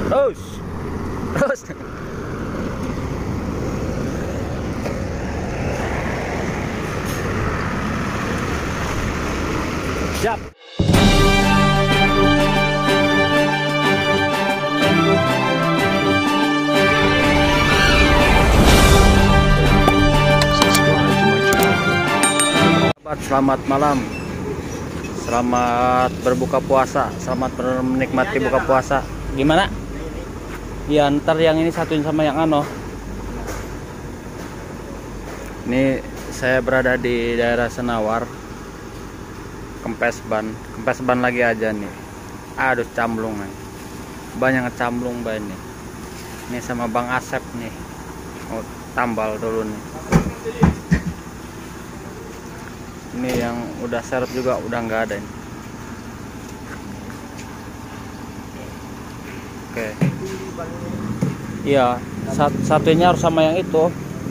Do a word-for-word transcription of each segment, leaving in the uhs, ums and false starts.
Terus. Terus. Siap. Selamat malam, selamat berbuka puasa, selamat menikmati buka puasa. Gimana? Ya ntar yang ini satuin sama yang ano. Ini saya berada di daerah Senawar, kempes ban, kempes ban lagi aja nih. Aduh camblung nih, banyak ngecamblung ban nih. Ini sama Bang Asep nih, mau tambal dulu nih. Ini yang udah serep juga udah nggak ada ini. Oke. Iya, sat satunya harus sama yang itu.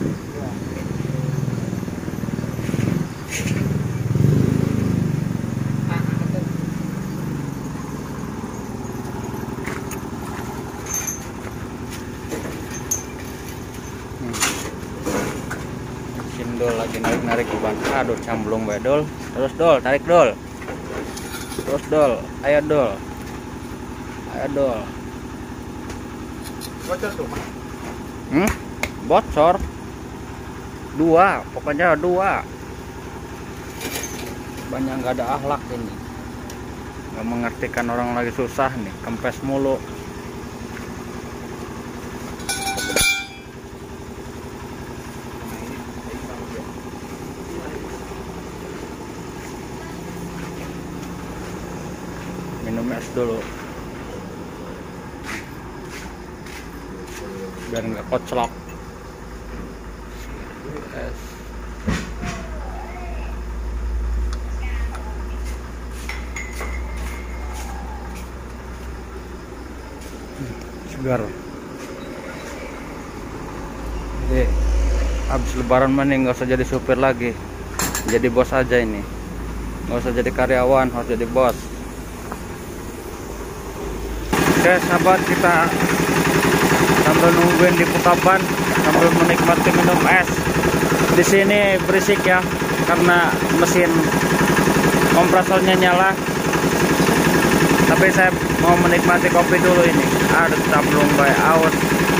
Dol lagi narik-narik ke ban. Aduh camblung bae dol. Terus dol, tarik dol. Terus dol, ayo dol. Ayo dol. Bocor tuh. Hmm? Bocor. Dua, pokoknya dua. Banyak nggak ada akhlak ini. Nggak mengertikan orang lagi susah nih, kempes mulu. Minum es dulu biar nggak koclok. Es segar. Jadi habis lebaran mana nggak usah jadi supir lagi, jadi bos aja ini. Nggak usah jadi karyawan, harus jadi bos. Oke sahabat, kita sambil nungguin di Putaban sambil menikmati minum es. Di sini berisik ya karena mesin kompresornya nyala. Tapi saya mau menikmati kopi dulu ini. Ada camblung bae aus.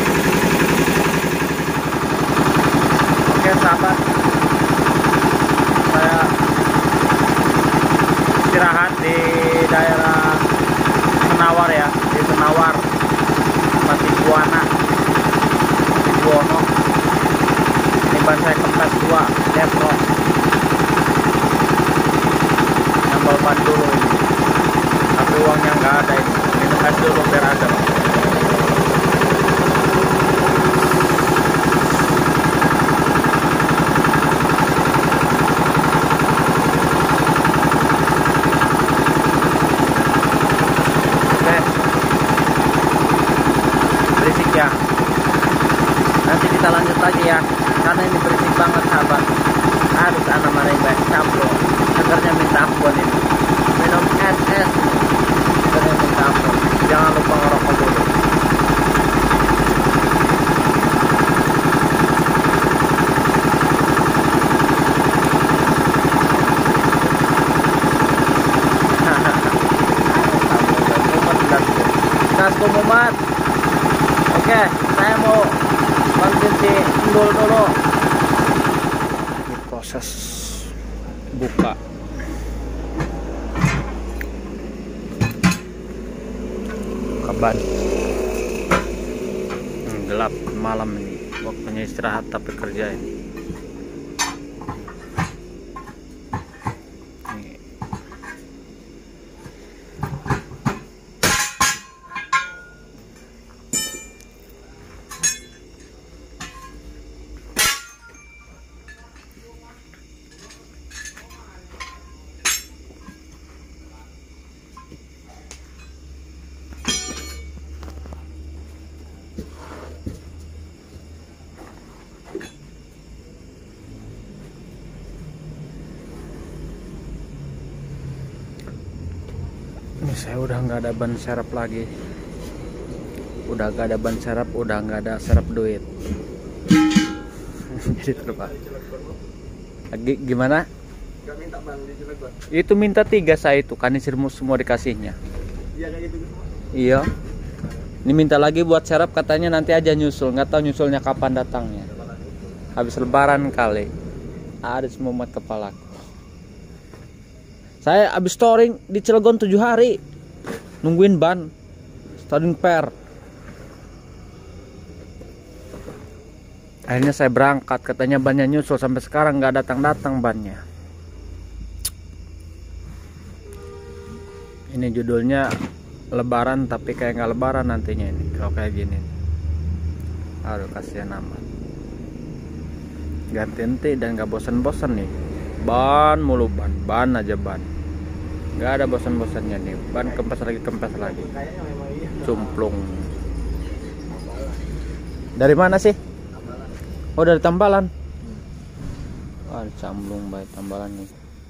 Oke sahabat, saya istirahat di daerah Senawar ya, di Senawar Mati Buana di Buono. Ini ban saya kempes dua Depro, nambal ban dulu ini, tapi uangnya nggak ada ini. Minum es dulu biar ada. Ya, nanti kita lanjut lagi ya, karena ini berisik banget sahabat. Harus anak maring baik camblong, segernya minta ampun ini. Minum es es, segernya minta ampun. Jangan lupa ngerokok dulu. Kasku mumat. Oke, saya mau konsumsi endul dulu. Ini proses buka. Kaban. Hmm, gelap malam ini. Waktunya istirahat tapi kerja ini. Ini saya udah nggak ada ban serep lagi. udah gak ada ban serep, udah gak ada serep duit. Jadi terpaksa. Lagi gimana? Gak minta ban di Cilegon. Itu minta tiga saya itu, kan semua dikasihnya. Iya kayak gitu. Iya. Ini minta lagi buat serep, katanya nanti aja nyusul, nggak tahu nyusulnya kapan datangnya. Habis lebaran kali. Ada semua mat kepalaku. Saya habis touring di Cilegon tujuh hari. Nungguin ban. Starting pair. Akhirnya saya berangkat, katanya bannya nyusul, sampai sekarang nggak datang-datang bannya. Ini judulnya lebaran tapi kayak nggak lebaran nantinya ini kalau kayak gini. Aduh, kasihan amat. Ganti ente dan nggak bosan-bosan nih. Ban mulu, ban, ban aja ban. Nggak ada bosan-bosannya nih. Ban kempes lagi, kempes lagi. Cumplung. Dari mana sih? Oh, dari Tambalan. Ah, camplung baik Tambalan nih.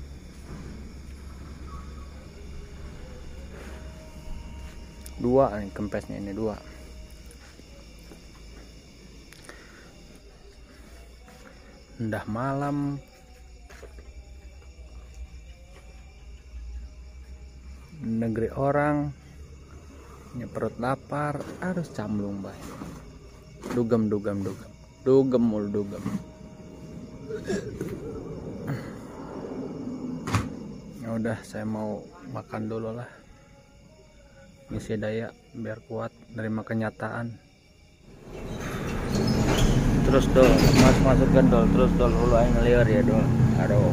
Dua nih kempesnya, ini dua. Udah malam. Negeri orang. Ini perut lapar, harus camplung baik. Dugem dugem dugem. Dugem mul dugem. Ya udah, saya mau makan dulu lah. Ngisi daya biar kuat nerima kenyataan. Terus dol, mas masukkan dol, terus dol hulu aing ngeliur ya dol. Aduh.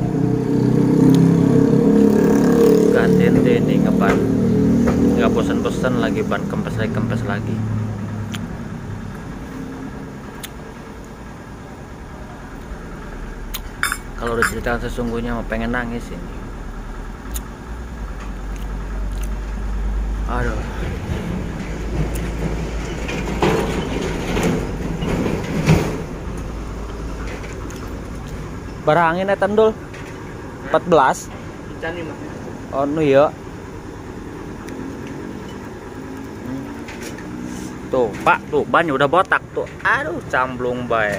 Ganti ente ini ngeban. Nggak bosan-bosan lagi ban, kempes lagi kempes lagi. Kalau diceritakan sesungguhnya mah pengen nangis ini. Aduh. Barangin etan dul. empat belas. Oh nu ya. Tuh, Pak, tuh bannya udah botak tuh. Aduh, camplung baik.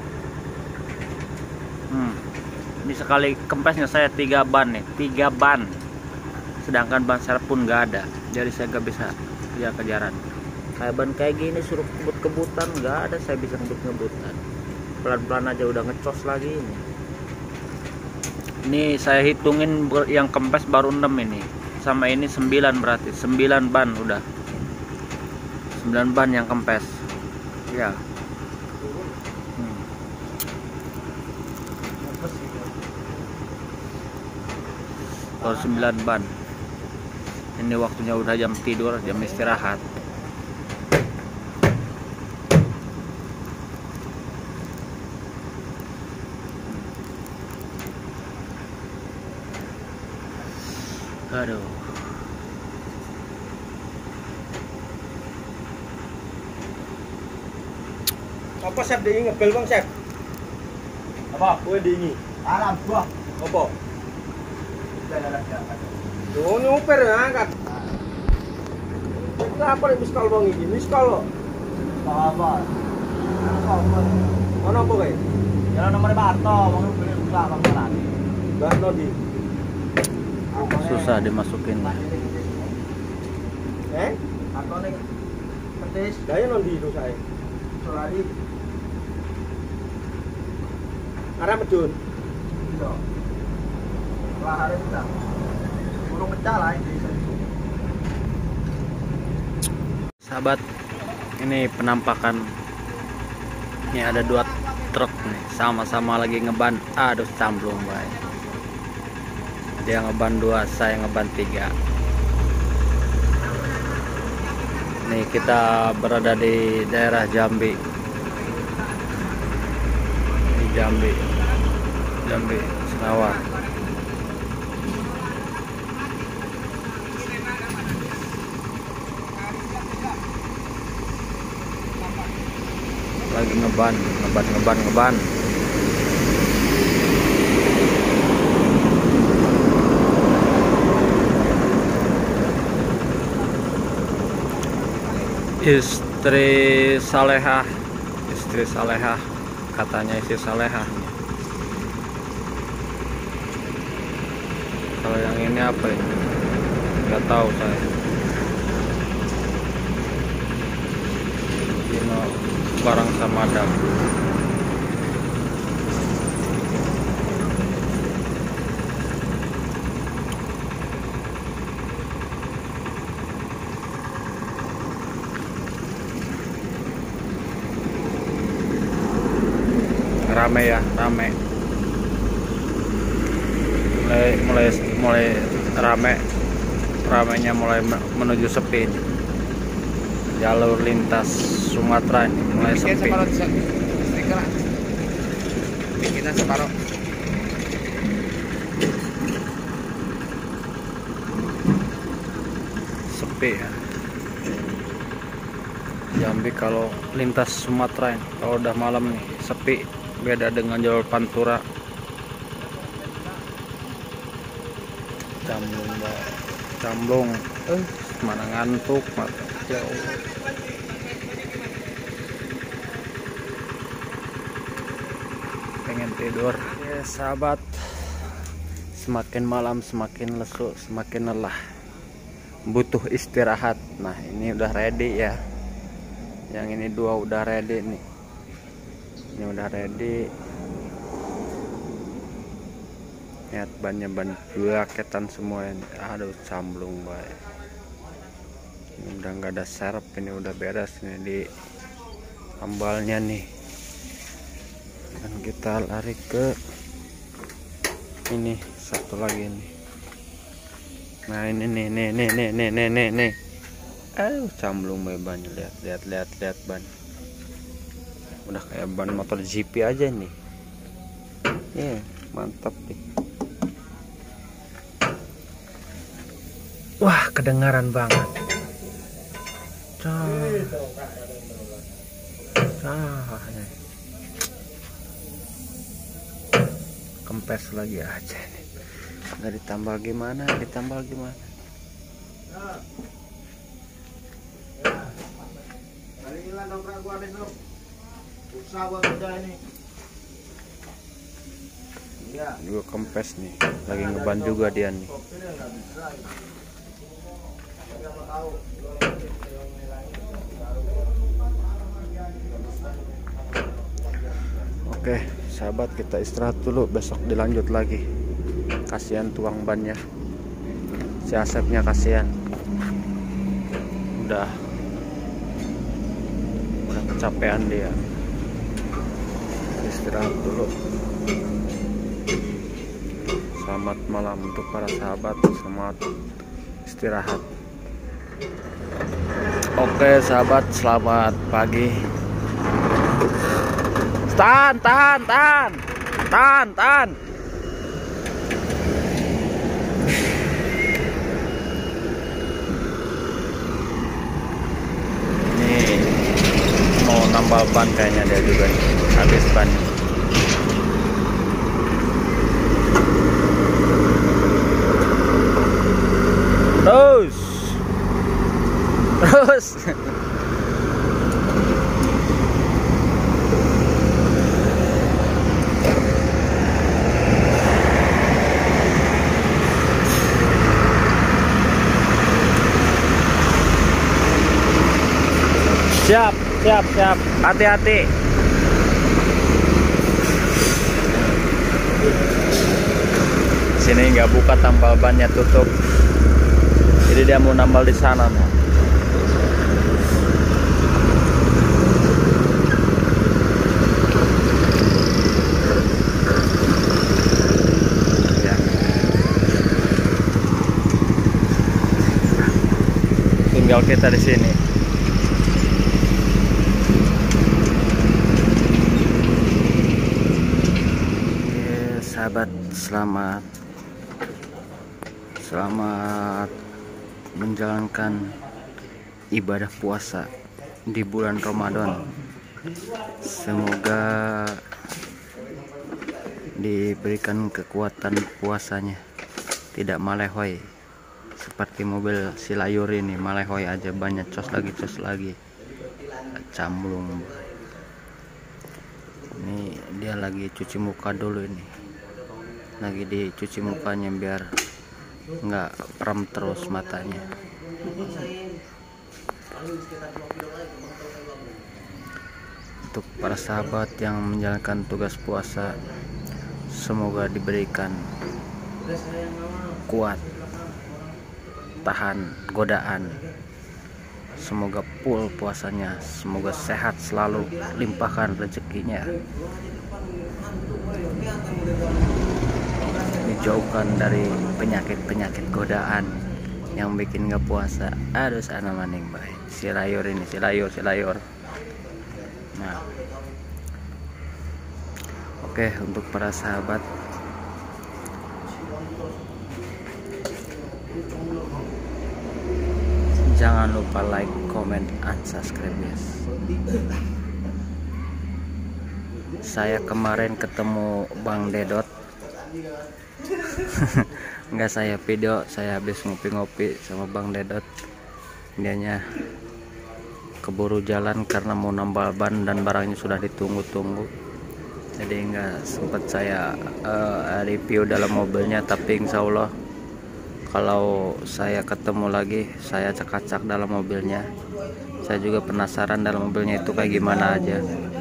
Hmm. Ini sekali kempesnya saya tiga ban nih, tiga ban. Sedangkan ban serep pun nggak ada, jadi saya nggak bisa kejar kejaran. Kayak ban kayak gini suruh kebut-kebutan nggak ada, saya bisa ngebut-ngebutan. Pelan-pelan aja udah ngecos lagi ini. Ini saya hitungin yang kempes baru enam ini, sama ini sembilan, berarti sembilan ban udah. sembilan ban yang kempes. Ya. Hmm. Baru sembilan ban. Ini waktunya udah jam tidur, jam istirahat. Aduh. Apa Chef diingi ngebel bang Chef? Apa? Kue diingi. Alam gua. Apa? Tuh nyuper ya angkat. Kenapa nih miskal bang ini? Miskal lo? Apa? Mana apa kayak? Jalan nomor Barto, mau beli buka apa lagi? Barto di. Susah dimasukin. Eh? Barto nih. Petis. Gaya nanti itu saya. Sorry. Arah medun. Iya. Lah hari kita. Burung pecah lah ini. Sahabat, ini penampakan. Ini ada dua truk nih, sama-sama lagi ngeban. Aduh, camplung baik. Dia ngeban dua, saya ngeban tiga. Nih kita berada di daerah Jambi. Di Jambi, Jambi, Senawan. Lagi ngeban, ngeban, ngeban, ngeban. Istri Salehah, istri Salehah, katanya istri Salehah. Kalau yang ini apa ini? Nggak tahu saya. Ini barang Samadang. Rame ya, rame. Mulai mulai mulai rame. Ramenya mulai menuju sepi. Jalur lintas Sumatera ini mulai sepi. Kita separuh. Sepi ya. Jambi kalau lintas Sumatera ini, kalau udah malam nih sepi. Beda dengan jalur Pantura. Camblong, camblong. Eh, mana ngantuk mata. Jauh. Pengen tidur. Ya sahabat, semakin malam semakin lesu, semakin lelah. Butuh istirahat. Nah ini udah ready ya. Yang ini dua udah ready nih. Ini udah ready. Lihat bannya ban jaketan semua ini. Aduh camblung baik. Ini udah nggak ada serep, ini udah beres nih di ambalnya nih. Dan kita lari ke ini satu lagi nih. Nah ini nih nih nih nih nih nih nih nih. Aduh camblung baik bannya. Lihat lihat lihat lihat ban. Udah kayak ban motor G P aja nih. Yeah, mantap nih. Wah, kedengaran banget. Cah. Cah. Kempes lagi aja nih. Nggak ditambal gimana, ditambal gimana. Juga kempes nih, lagi ngeban juga dia nih. Oke sahabat, kita istirahat dulu, besok dilanjut lagi. Kasihan tuang bannya, si Asepnya kasihan. Udah udah kecapean dia. Istirahat dulu. Selamat malam untuk para sahabat, selamat istirahat. Oke sahabat, selamat pagi. Tahan, tahan, tahan, tahan, tahan. Ini mau nambal ban kayaknya dia juga nih. Habis ban. Terus terus siap siap siap, hati-hati. Sini nggak buka, tambal bannya tutup. Jadi dia mau nambal di sana nih. Ya. Tinggal kita di sini. Oke, sahabat, selamat selamat menjalankan ibadah puasa di bulan Ramadan. Semoga diberikan kekuatan puasanya, tidak malehoi seperti mobil si Layur ini. Malehoi aja, banyak cos lagi cos lagi. camlung. Ini dia lagi cuci muka dulu, ini lagi dicuci mukanya biar nggak prem terus matanya. Untuk para sahabat yang menjalankan tugas puasa, semoga diberikan kuat, tahan godaan, semoga full puasanya, semoga sehat selalu, limpahkan rezekinya, dijauhkan dari penyakit-penyakit godaan yang bikin nggak puasa. Aduh sana maning baik silayur ini, silayur silayur. Nah, oke, untuk para sahabat, jangan lupa like, comment, and subscribe, guys. Saya kemarin ketemu Bang Dedot. Enggak, saya video, saya habis ngopi-ngopi sama Bang Dedot. Dianya keburu jalan karena mau nambal ban dan barangnya sudah ditunggu-tunggu. Jadi enggak sempat saya uh, review dalam mobilnya, tapi insya Allah kalau saya ketemu lagi, saya acak-acak dalam mobilnya. Saya juga penasaran dalam mobilnya itu kayak gimana aja.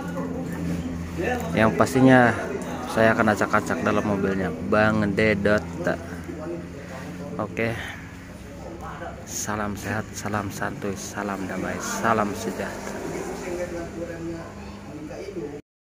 Yang pastinya saya akan acak-acak dalam mobilnya Bang Dedot. Oke, salam sehat, salam santuy, salam damai, salam sejahtera.